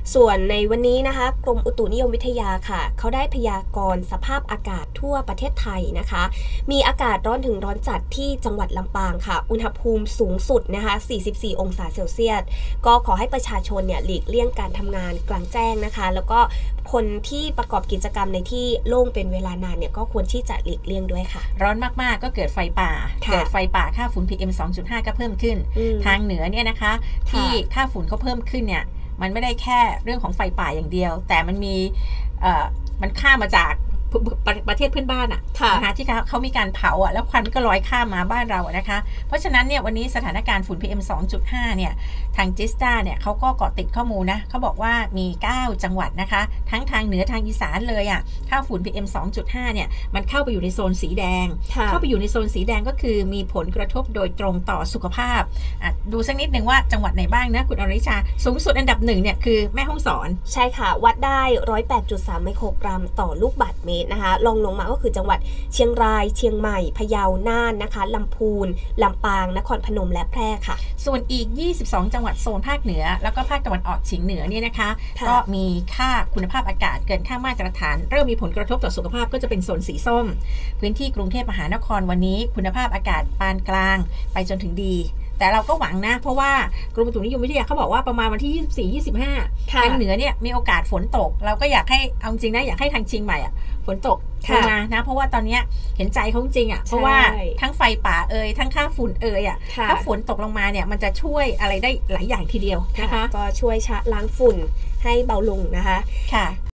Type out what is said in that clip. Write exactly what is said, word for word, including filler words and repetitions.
ส่วนในวันนี้นะคะกรมอุตุนิยมวิทยาค่ะเขาได้พยากรณ์สภาพอากาศทั่วประเทศไทยนะคะมีอากาศร้อนถึงร้อนจัดที่จังหวัดลำปางค่ะอุณหภูมิสูงสุดนะคะสี่สิบสี่องศาเซลเซียสก็ขอให้ประชาชนเนี่ยหลีกเลี่ยงการทำงานกลางแจ้งนะคะแล้วก็คนที่ประกอบกิจกรรมในที่โล่งเป็นเวลานานเนี่ยก็ควรที่จะหลีกเลี่ยงด้วยค่ะร้อนมากๆก็เกิดไฟป่าเกิดไฟป่าค่าฝุ่น พี เอ็ม สองจุดห้า ก็เพิ่มขึ้นทางเหนือเนี่ยนะคะที่ค่าฝุ่นเขาเพิ่มขึ้นเนี่ยมันไม่ได้แค่เรื่องของไฟป่าอย่างเดียวแต่มันมีมันข้ามมาจากประเทศเพื่อนบ้านอ่ะนะคะที่เขาเขามีการเผาอ่ะแล้วควันก็ลอยข้ามมาบ้านเราอ่ะนะคะเพราะฉะนั้นเนี่ยวันนี้สถานการณ์ฝุ่น พี เอ็ม สองจุดห้า เนี่ยทางจิสตาเนี่ยเขาก็เกาะติดข้อมูลนะเขาบอกว่ามีเก้าจังหวัดนะคะทั้งทางเหนือทางอีสานเลยอ่ะค่าฝุ่น พี เอ็ม สองจุดห้า เนี่ยมันเข้าไปอยู่ในโซนสีแดงเข้าไปอยู่ในโซนสีแดงก็คือมีผลกระทบโดยตรงต่อสุขภาพอ่ะดูสักนิดนึงว่าจังหวัดไหนบ้างนะคุณอริชาสูงสุดอันดับหนึ่งเนี่ยคือแม่ฮ่องสอนใช่ค่ะวัดได้หนึ่งร้อยแปดจุดสามไมโครกรัมต่อลูกบาศก์เมตรนะคะลองลงมาก็คือจังหวัดเชียงรายเชียงใหม่พะเยาน่านนะคะลำพูนลำปางนครพนมและแพร่ค่ะส่วนอีกยี่สิบสองจังหวัดโซนภาคเหนือแล้วก็ภาคตะวันออกเฉียงเหนือเนี่ยนะคะก็มีค่าคุณภาพอากาศเกินค่ามาตรฐานเริ่มมีผลกระทบต่อสุขภาพก็จะเป็นโซนสีส้มพื้นที่กรุงเทพมหานครวันนี้คุณภาพอากาศปานกลางไปจนถึงดีแต่เราก็หวังนะเพราะว่ากรมอุตุนิยมวิทยาเขาบอกว่าประมาณวันที่ยี่สิบสี่ ยี่สิบห้าทางเหนือเนี่ยมีโอกาสฝนตกเราก็อยากให้เอาจริงนะอยากให้ทางเชียงใหม่อ่ะฝนตกลงมานะเพราะว่าตอนนี้เห็นใจเขาจริงอ่ะเพราะว่าทั้งไฟป่าเอ่ยทั้งค่าฝุ่นเอ่ยอ่ะถ้าฝนตกลงมาเนี่ยมันจะช่วยอะไรได้หลายอย่างทีเดียวนะคะก็ช่วยชะล้างฝุ่นให้เบาลงนะคะค่ะ